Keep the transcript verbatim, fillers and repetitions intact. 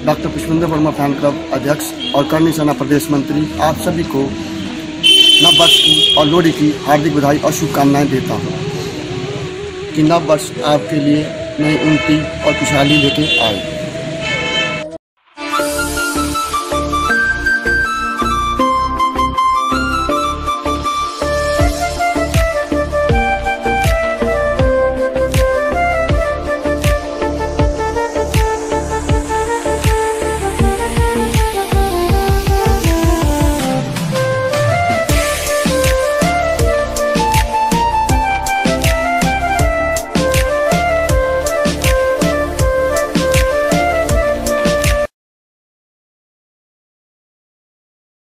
Doctor Pushpendra Verma fan club अध्यक्ष और करनी सेना प्रदेश मंत्री आप सभी को नव वर्ष की और लोहड़ी की हार्दिक बधाई और शुभकामनाएं देता हूं कि नव वर्ष आपके लिए नई उन्नति और खुशहाली लेके आए।